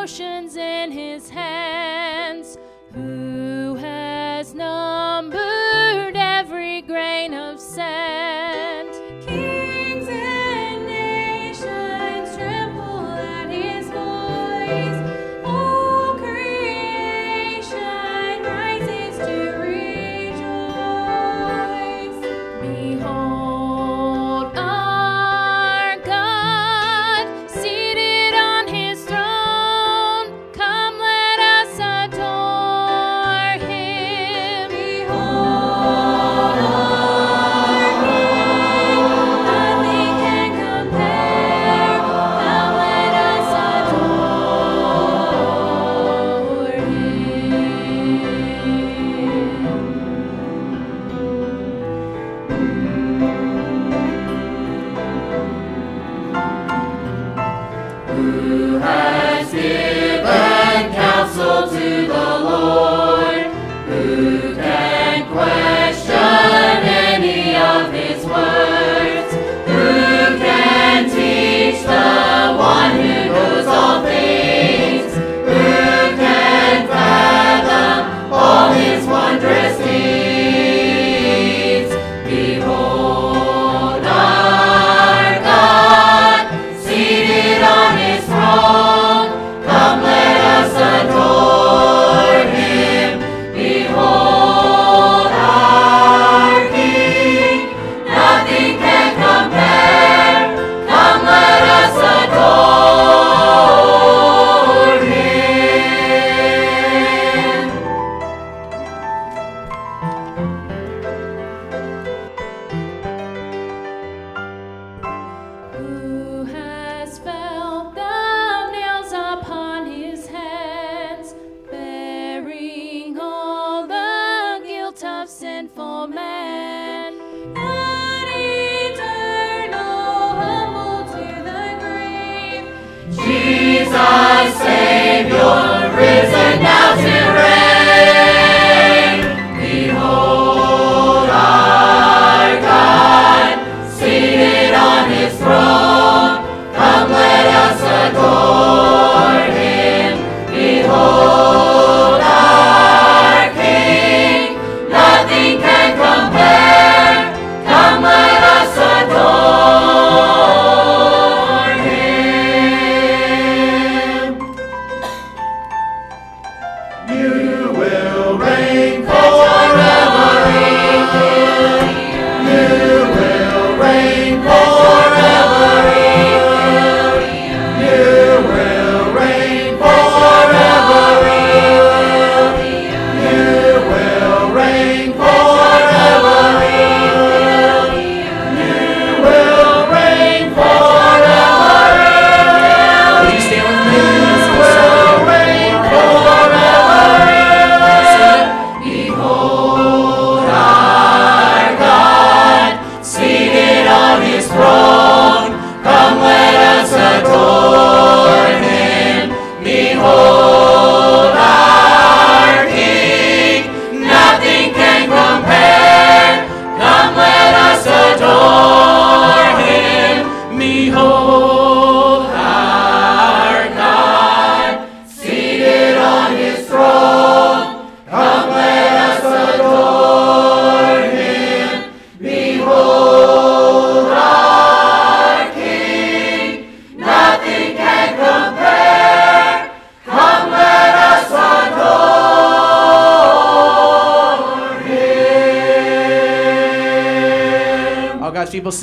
oceans in his hands, who has numbered every grain of sand. Kings and nations tremble at his voice. All creation rises to rejoice. Behold our God seated on his throne. Come, let us adore him. Behold our King, nothing can compare. Come, let us adore Who has given counsel to the Lord? Who can question any of his words? Who can teach the one who knows all things? Who can fathom all his wondrous deeds? Behold our God seated on his throne. Come, let us adore him. Behold our King, nothing can compare. Come, let us adore him. Who has felt the nails upon his hands, bearing all the guilt of sinful man? Eternal, humble to the grave, Jesus, Savior, risen now to reign. Behold our God seated on his throne. Come, let us adore him. Behold our King, nothing can compare. Come, let us adore him. You will reign forever. You will reign forever. You will reign forever. You will reign forever. You will reign forever. Will you stand with me? You will reign forever. Behold our God seated on his throne. Come, let us adore him. Behold our King, nothing can compare. Come, let us adore him. Behold our God seated on his throne. Come, let us adore him. Behold our King, nothing can compare. Come, let us adore him. All God's people